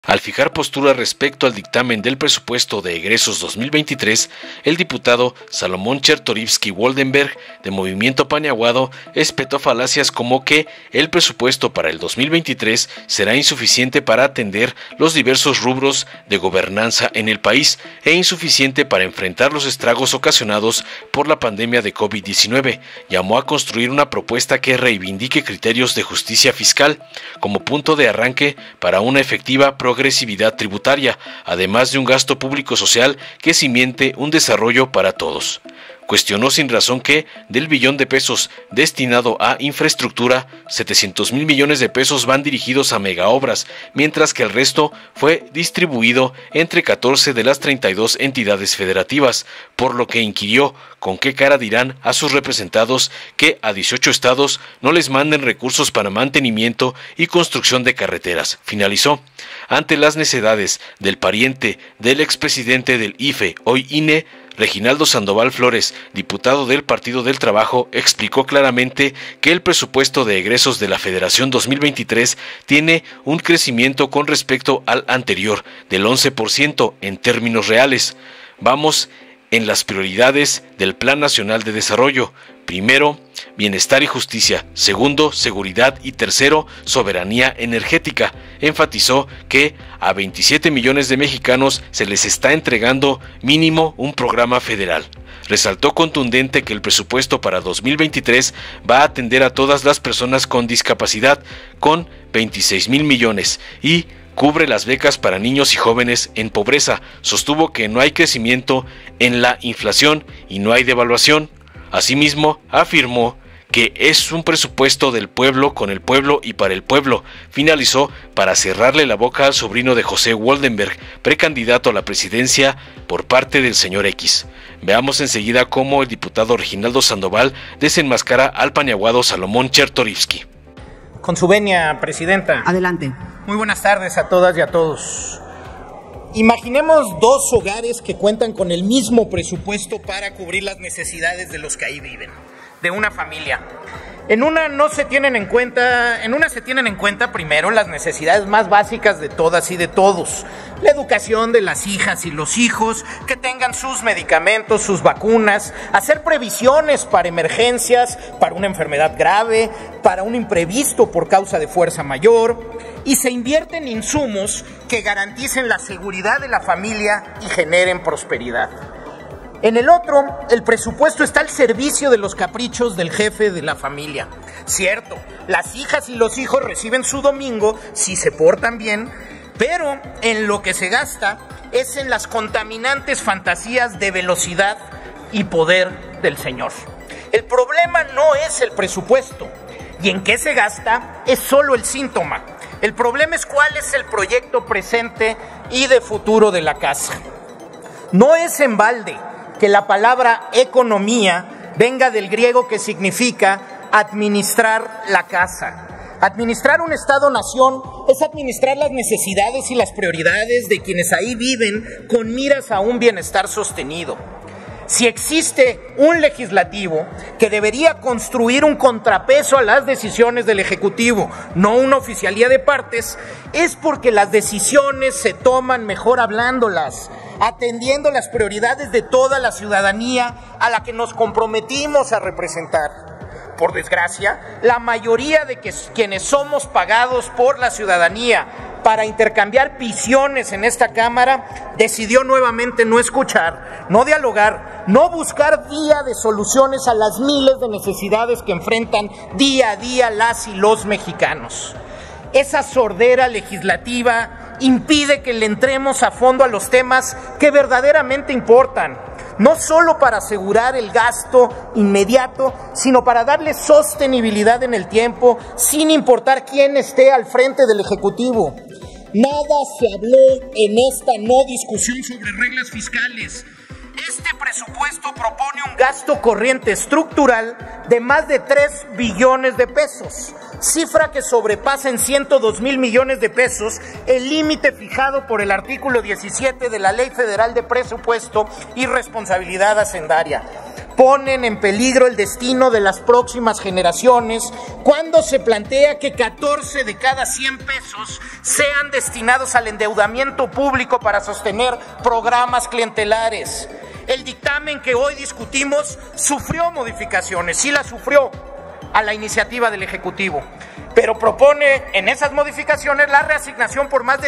Al fijar postura respecto al dictamen del presupuesto de egresos 2023, el diputado Salomón Chertorivsky-Woldenberg, de Movimiento Paniaguado, espetó falacias como que el presupuesto para el 2023 será insuficiente para atender los diversos rubros de gobernanza en el país e insuficiente para enfrentar los estragos ocasionados por la pandemia de COVID-19. Llamó a construir una propuesta que reivindique criterios de justicia fiscal como punto de arranque para una efectiva progresividad tributaria, además de un gasto público social que cimente un desarrollo para todos. Cuestionó sin razón que, del billón de pesos destinado a infraestructura, 700,000 millones de pesos van dirigidos a megaobras, mientras que el resto fue distribuido entre 14 de las 32 entidades federativas, por lo que inquirió con qué cara dirán a sus representados que a 18 estados no les manden recursos para mantenimiento y construcción de carreteras. Finalizó. Ante las necedades del pariente del expresidente del IFE, hoy INE, Reginaldo Sandoval Flores, diputado del Partido del Trabajo, explicó claramente que el presupuesto de egresos de la Federación 2023 tiene un crecimiento con respecto al anterior del 11% en términos reales. Vamos en las prioridades del Plan Nacional de Desarrollo. Primero, bienestar y justicia. Segundo, seguridad. Y tercero, soberanía energética. Enfatizó que a 27 millones de mexicanos se les está entregando mínimo un programa federal. Resaltó contundente que el presupuesto para 2023 va a atender a todas las personas con discapacidad, con 26,000 millones, y cubre las becas para niños y jóvenes en pobreza. Sostuvo que no hay crecimiento en la inflación y no hay devaluación. Asimismo, afirmó que es un presupuesto del pueblo, con el pueblo y para el pueblo. Finalizó para cerrarle la boca al sobrino de José Woldenberg, precandidato a la presidencia por parte del señor X. Veamos enseguida cómo el diputado Reginaldo Sandoval desenmascara al paniaguado Salomón Chertorivsky. Con su venia, presidenta. Adelante. Muy buenas tardes a todas y a todos. Imaginemos dos hogares que cuentan con el mismo presupuesto para cubrir las necesidades de los que ahí viven, de una familia. En una se tienen en cuenta primero las necesidades más básicas de todas y de todos. La educación de las hijas y los hijos, que tengan sus medicamentos, sus vacunas, hacer previsiones para emergencias, para una enfermedad grave, para un imprevisto por causa de fuerza mayor, y se invierte en insumos que garanticen la seguridad de la familia y generen prosperidad. En el otro, el presupuesto está al servicio de los caprichos del jefe de la familia. Cierto, las hijas y los hijos reciben su domingo si se portan bien, pero en lo que se gasta es en las contaminantes fantasías de velocidad y poder del señor. El problema no es el presupuesto, y en qué se gasta es solo el síntoma. El problema es cuál es el proyecto presente y de futuro de la casa. No es en balde que la palabra economía venga del griego, que significa administrar la casa. Administrar un Estado-nación es administrar las necesidades y las prioridades de quienes ahí viven con miras a un bienestar sostenido. Si existe un legislativo que debería construir un contrapeso a las decisiones del Ejecutivo, no una oficialía de partes, es porque las decisiones se toman mejor hablándolas, atendiendo las prioridades de toda la ciudadanía a la que nos comprometimos a representar. Por desgracia, la mayoría de quienes somos pagados por la ciudadanía para intercambiar visiones en esta Cámara, decidió nuevamente no escuchar, no dialogar, no buscar vía de soluciones a las miles de necesidades que enfrentan día a día las y los mexicanos. Esa sordera legislativa impide que le entremos a fondo a los temas que verdaderamente importan, no solo para asegurar el gasto inmediato, sino para darle sostenibilidad en el tiempo, sin importar quién esté al frente del Ejecutivo. Nada se habló en esta no discusión sobre reglas fiscales. Este presupuesto propone un gasto corriente estructural de más de 3 billones de pesos, cifra que sobrepasa en 102,000 millones de pesos el límite fijado por el artículo 17 de la Ley Federal de Presupuesto y Responsabilidad Hacendaria. ponen en peligro el destino de las próximas generaciones cuando se plantea que 14 de cada 100 pesos sean destinados al endeudamiento público para sostener programas clientelares. El dictamen que hoy discutimos sufrió modificaciones, sí las sufrió, a la iniciativa del Ejecutivo, pero propone en esas modificaciones la reasignación por más de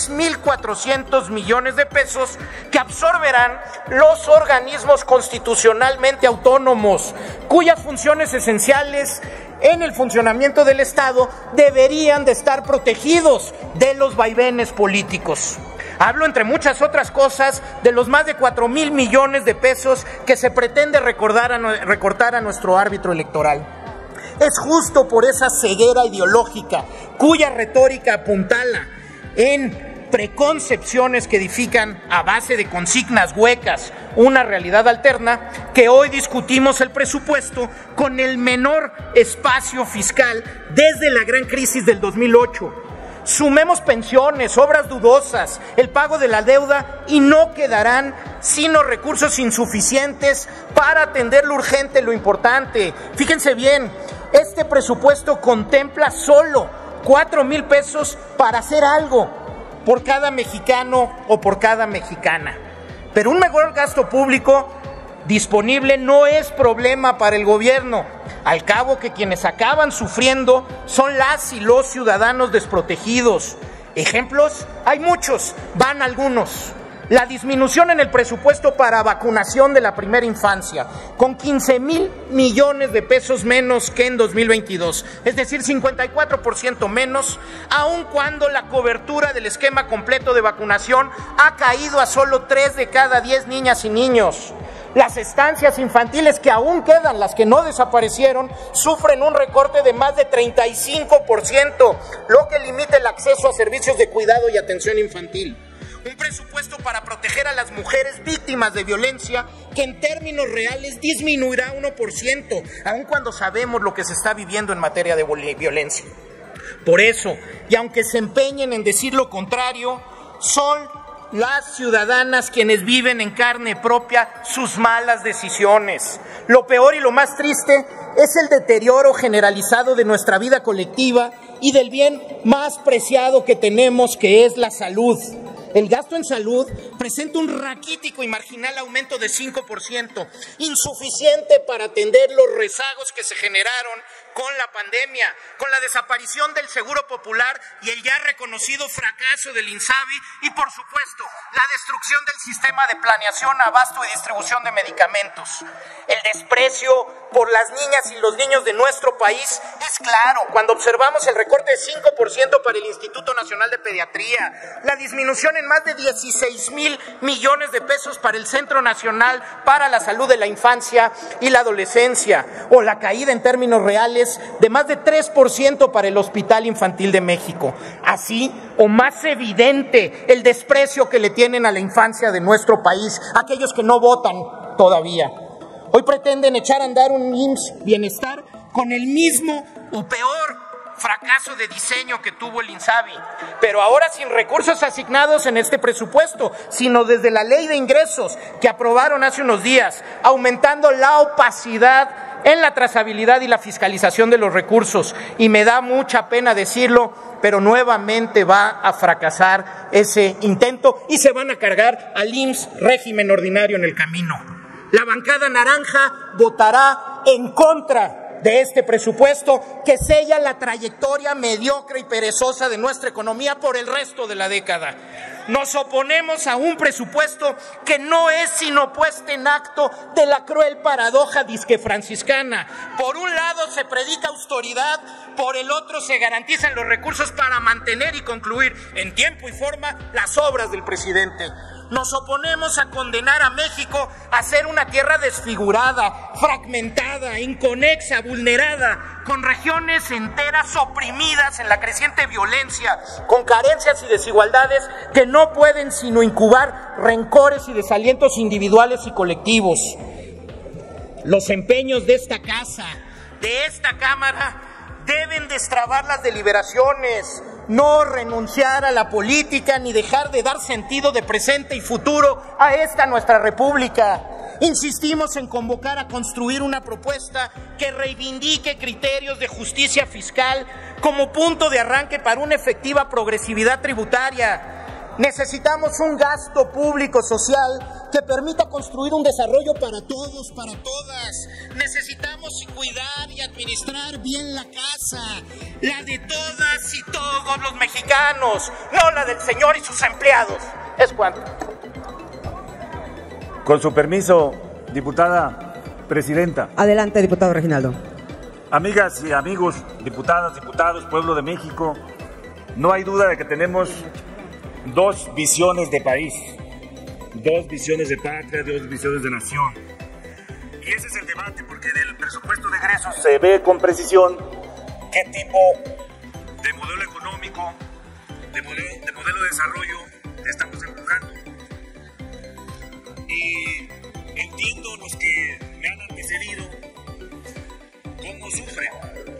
6.400 millones de pesos que absorberán los organismos constitucionalmente autónomos, cuyas funciones esenciales en el funcionamiento del Estado deberían de estar protegidos de los vaivenes políticos. Hablo, entre muchas otras cosas, de los más de 4,000 millones de pesos que se pretende recortar a nuestro árbitro electoral. Es justo por esa ceguera ideológica, cuya retórica apuntala en preconcepciones que edifican a base de consignas huecas una realidad alterna, que hoy discutimos el presupuesto con el menor espacio fiscal desde la gran crisis del 2008. Sumemos pensiones, obras dudosas, el pago de la deuda y no quedarán sino recursos insuficientes para atender lo urgente, lo importante. Fíjense bien, este presupuesto contempla solo 4,000 pesos para hacer algo por cada mexicano o por cada mexicana. Pero un mejor gasto público disponible no es problema para el gobierno. Al cabo que quienes acaban sufriendo son las y los ciudadanos desprotegidos. Ejemplos hay muchos, van algunos. La disminución en el presupuesto para vacunación de la primera infancia, con 15,000 millones de pesos menos que en 2022, es decir, 54% menos, aun cuando la cobertura del esquema completo de vacunación ha caído a solo 3 de cada 10 niñas y niños. Las estancias infantiles, que aún quedan, las que no desaparecieron, sufren un recorte de más de 35%, lo que limita el acceso a servicios de cuidado y atención infantil. Un presupuesto para proteger a las mujeres víctimas de violencia que en términos reales disminuirá 1%, aun cuando sabemos lo que se está viviendo en materia de violencia. Por eso, y aunque se empeñen en decir lo contrario, son las ciudadanas quienes viven en carne propia sus malas decisiones. Lo peor y lo más triste es el deterioro generalizado de nuestra vida colectiva y del bien más preciado que tenemos, que es la salud. El gasto en salud presenta un raquítico y marginal aumento de 5%, insuficiente para atender los rezagos que se generaron con la pandemia, con la desaparición del Seguro Popular y el ya reconocido fracaso del INSABI y, por supuesto, la destrucción del sistema de planeación, abasto y distribución de medicamentos. El desprecio por las niñas y los niños de nuestro país es claro cuando observamos el recorte de 5% para el Instituto Nacional de Pediatría, la disminución en más de 16,000 millones de pesos para el Centro Nacional para la Salud de la Infancia y la Adolescencia, o la caída en términos reales de más de 3% para el Hospital Infantil de México. Así, o más evidente, el desprecio que le tienen a la infancia de nuestro país, aquellos que no votan todavía. Hoy pretenden echar a andar un IMSS Bienestar con el mismo o peor fracaso de diseño que tuvo el INSABI, pero ahora sin recursos asignados en este presupuesto, sino desde la ley de ingresos que aprobaron hace unos días, aumentando la opacidad en la trazabilidad y la fiscalización de los recursos. Y me da mucha pena decirlo, pero nuevamente va a fracasar ese intento y se van a cargar al IMSS régimen ordinario en el camino. La bancada naranja votará en contra de este presupuesto que sella la trayectoria mediocre y perezosa de nuestra economía por el resto de la década. Nos oponemos a un presupuesto que no es sino puesta en acto de la cruel paradoja disque franciscana. Por un lado se predica austeridad, por el otro se garantizan los recursos para mantener y concluir en tiempo y forma las obras del presidente. Nos oponemos a condenar a México a ser una tierra desfigurada, fragmentada, inconexa, vulnerada, con regiones enteras oprimidas en la creciente violencia, con carencias y desigualdades que no pueden sino incubar rencores y desalientos individuales y colectivos. Los empeños de esta casa, de esta Cámara, deben destrabar las deliberaciones, no renunciar a la política ni dejar de dar sentido de presente y futuro a esta nuestra república. Insistimos en convocar a construir una propuesta que reivindique criterios de justicia fiscal como punto de arranque para una efectiva progresividad tributaria. Necesitamos un gasto público social que permita construir un desarrollo para todos, para todas. Necesitamos cuidar y administrar bien la casa, la de todas y todos los mexicanos, no la del señor y sus empleados. Es cuanto. Con su permiso, diputada presidenta. Adelante, diputado Reginaldo. Amigas y amigos, diputadas, diputados, pueblo de México, no hay duda de que tenemos dos visiones de país, dos visiones de patria, dos visiones de nación. Y ese es el debate, porque del presupuesto de egresos se ve con precisión qué tipo de modelo económico, de modelo de desarrollo estamos empujando. Y entiendo los que me han antecedido cómo sufren,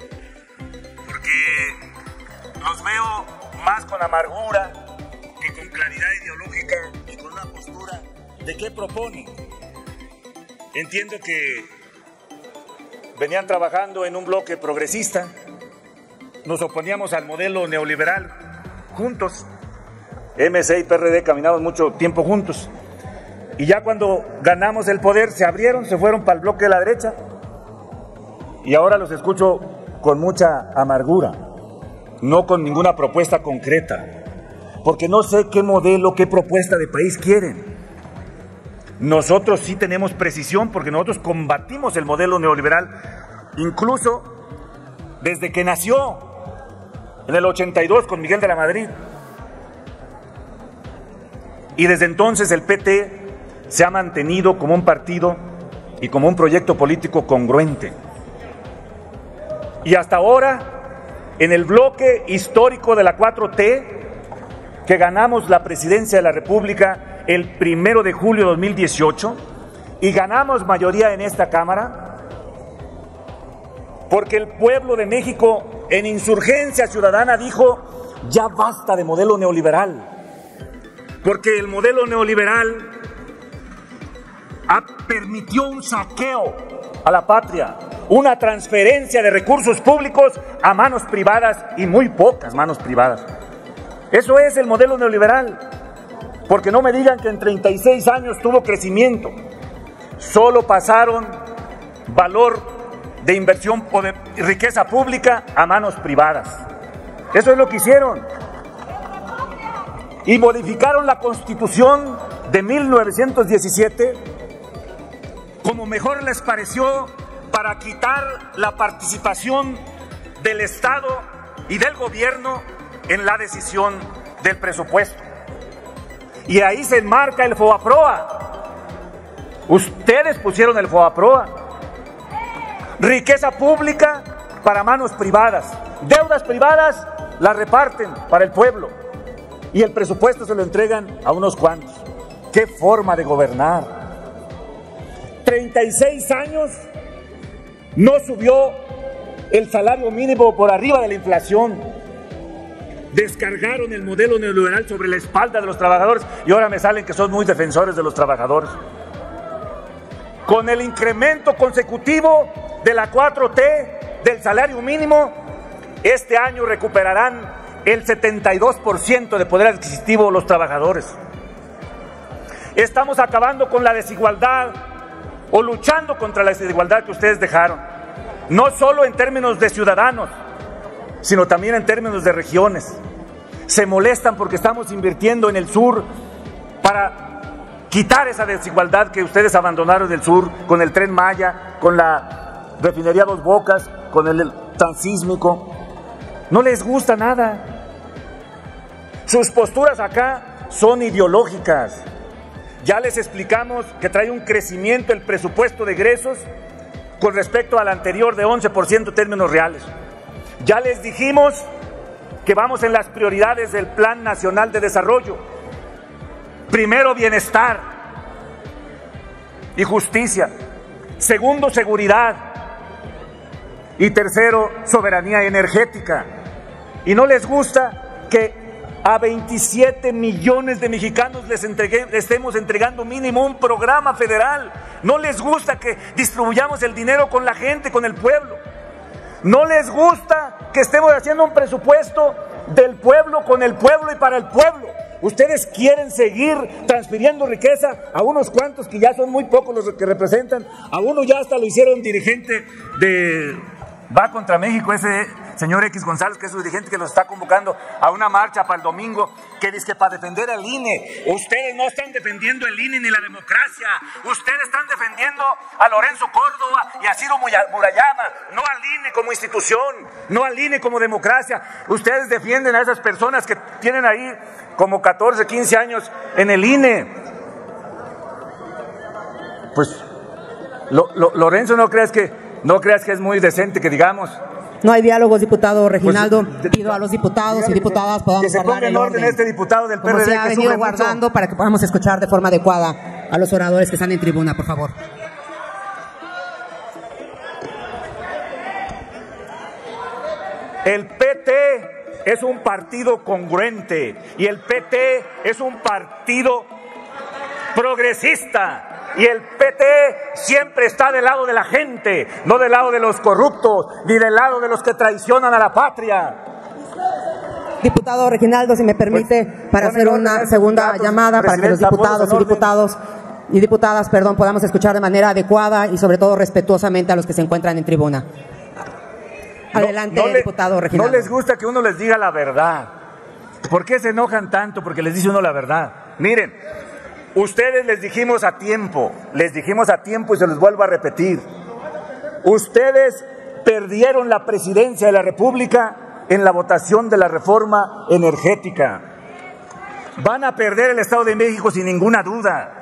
porque los veo más con amargura que con claridad ideológica y con una postura de qué proponen. Entiendo que venían trabajando en un bloque progresista, nos oponíamos al modelo neoliberal juntos, MC y PRD caminamos mucho tiempo juntos, y ya cuando ganamos el poder se abrieron, se fueron para el bloque de la derecha, y ahora los escucho con mucha amargura, no con ninguna propuesta concreta, porque no sé qué modelo, qué propuesta de país quieren. Nosotros sí tenemos precisión, porque nosotros combatimos el modelo neoliberal, incluso desde que nació en el 82 con Miguel de la Madrid. Y desde entonces el PT se ha mantenido como un partido y como un proyecto político congruente. Y hasta ahora, en el bloque histórico de la 4T, que ganamos la presidencia de la República el 1 de julio de 2018 y ganamos mayoría en esta Cámara, porque el pueblo de México en insurgencia ciudadana dijo: ya basta de modelo neoliberal, porque el modelo neoliberal permitió un saqueo a la patria, una transferencia de recursos públicos a manos privadas y muy pocas manos privadas. Eso es el modelo neoliberal, porque no me digan que en 36 años tuvo crecimiento. Solo pasaron valor de inversión o de riqueza pública a manos privadas. Eso es lo que hicieron. Y modificaron la Constitución de 1917 como mejor les pareció, para quitar la participación del Estado y del gobierno en la decisión del presupuesto. Y ahí se enmarca el FOBAPROA. Ustedes pusieron el FOBAPROA. Riqueza pública para manos privadas. Deudas privadas las reparten para el pueblo. Y el presupuesto se lo entregan a unos cuantos. ¡Qué forma de gobernar! 36 años no subió el salario mínimo por arriba de la inflación. Descargaron el modelo neoliberal sobre la espalda de los trabajadores y ahora me salen que son muy defensores de los trabajadores. Con el incremento consecutivo de la 4T del salario mínimo, este año recuperarán el 72% de poder adquisitivo los trabajadores. Estamos acabando con la desigualdad o luchando contra la desigualdad que ustedes dejaron, no solo en términos de ciudadanos, sino también en términos de regiones. Se molestan porque estamos invirtiendo en el sur para quitar esa desigualdad que ustedes abandonaron del sur, con el Tren Maya, con la refinería Dos Bocas, con el transísmico. No les gusta nada. Sus posturas acá son ideológicas. Ya les explicamos que trae un crecimiento el presupuesto de egresos con respecto al anterior de 11% en términos reales. Ya les dijimos que vamos en las prioridades del Plan Nacional de Desarrollo. Primero, bienestar y justicia. Segundo, seguridad. Y tercero, soberanía energética. Y no les gusta que a 27 millones de mexicanos les estemos entregando mínimo un programa federal. No les gusta que distribuyamos el dinero con la gente, con el pueblo. No les gusta que estemos haciendo un presupuesto del pueblo, con el pueblo y para el pueblo. Ustedes quieren seguir transfiriendo riqueza a unos cuantos que ya son muy pocos los que representan. A uno ya hasta lo hicieron dirigente de Va Contra México, ese señor X González, que es su dirigente, que los está convocando a una marcha para el domingo, que dice que para defender al INE. Ustedes no están defendiendo el INE ni la democracia. Ustedes están defendiendo a Lorenzo Córdoba y a Ciro Murayama, no al INE como institución, no al INE como democracia. Ustedes defienden a esas personas que tienen ahí como 14, 15 años en el INE. Pues, Lorenzo, no creas que es muy decente, que digamos. No hay diálogos, diputado Reginaldo. Pido a los diputados y diputadas podamos que se ponga en orden este diputado del PRD, como se ha que venido guardando mucho, para que podamos escuchar de forma adecuada a los oradores que están en tribuna, por favor. El PT es un partido congruente y el PT es un partido progresista. Y el PT siempre está del lado de la gente, no del lado de los corruptos, ni del lado de los que traicionan a la patria. Diputado Reginaldo, si me permite, para hacer una segunda llamada, para que los diputados y diputadas, podamos escuchar de manera adecuada y sobre todo respetuosamente a los que se encuentran en tribuna. Adelante, diputado Reginaldo. No les gusta que uno les diga la verdad. ¿Por qué se enojan tanto? Porque les dice uno la verdad. Miren, ustedes les dijimos a tiempo y se los vuelvo a repetir. Ustedes perdieron la presidencia de la República en la votación de la reforma energética. Van a perder el Estado de México sin ninguna duda.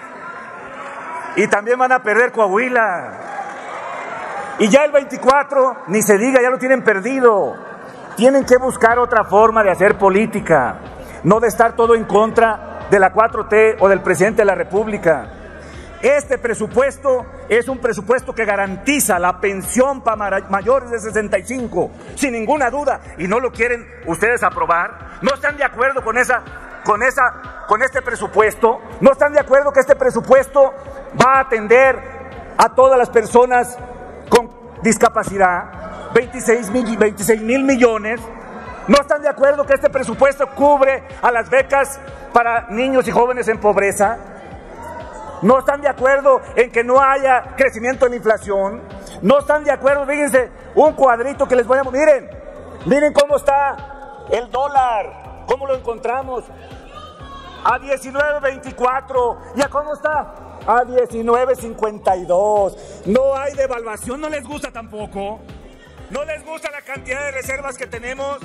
Y también van a perder Coahuila. Y ya el 24, ni se diga, ya lo tienen perdido. Tienen que buscar otra forma de hacer política, no de estar todo en contra de la 4T o del presidente de la República. Este presupuesto es un presupuesto que garantiza la pensión para mayores de 65, sin ninguna duda, y no lo quieren ustedes aprobar. No están de acuerdo con este presupuesto. No están de acuerdo que este presupuesto va a atender a todas las personas con discapacidad, 26 mil millones. No están de acuerdo que este presupuesto cubre a las becas para niños y jóvenes en pobreza. No están de acuerdo en que no haya crecimiento en la inflación. No están de acuerdo, fíjense, un cuadrito que les voy a... Miren cómo está el dólar, cómo lo encontramos, a 19.24. ¿Y a cómo está? A 19.52. No hay devaluación, no les gusta tampoco. No les gusta la cantidad de reservas que tenemos.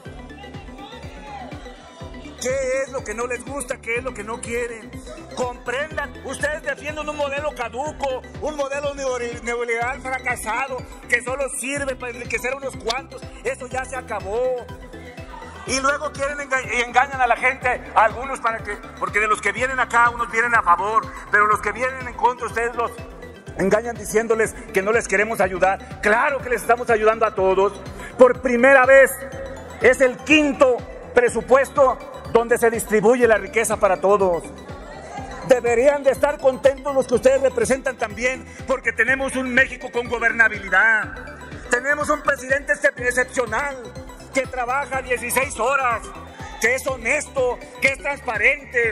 ¿Qué es lo que no les gusta? ¿Qué es lo que no quieren? Comprendan, ustedes defienden un modelo caduco, un modelo neoliberal fracasado, que solo sirve para enriquecer a unos cuantos. Eso ya se acabó. Y luego quieren engañan a la gente, a algunos, porque de los que vienen acá, unos vienen a favor, pero los que vienen en contra, ustedes los engañan diciéndoles que no les queremos ayudar. Claro que les estamos ayudando a todos. Por primera vez es el quinto presupuesto donde se distribuye la riqueza para todos. Deberían de estar contentos los que ustedes representan también, porque tenemos un México con gobernabilidad. Tenemos un presidente excepcional, que trabaja 16 horas, que es honesto, que es transparente.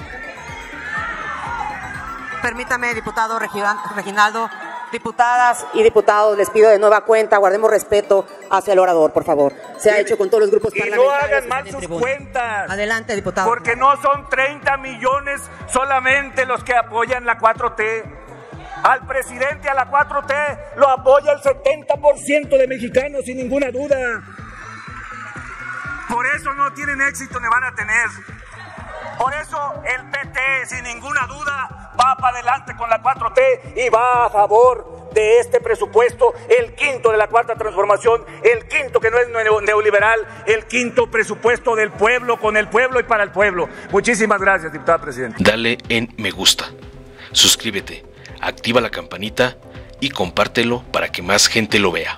Permítame, diputado Reginaldo, diputadas y diputados, les pido de nueva cuenta, guardemos respeto hacia el orador, por favor. Se ha hecho con todos los grupos parlamentarios. Y no hagan mal sus cuentas. Adelante, diputado. Porque no son 30 millones solamente los que apoyan la 4T. Al presidente, a la 4T, lo apoya el 70% de mexicanos, sin ninguna duda. Por eso no tienen éxito ni van a tener. Por eso el PT, sin ninguna duda, va para adelante con la 4T y va a favor de este presupuesto, el quinto de la Cuarta Transformación, el quinto que no es neoliberal, el quinto presupuesto del pueblo, con el pueblo y para el pueblo. Muchísimas gracias, diputada presidenta. Dale en me gusta, suscríbete, activa la campanita y compártelo para que más gente lo vea.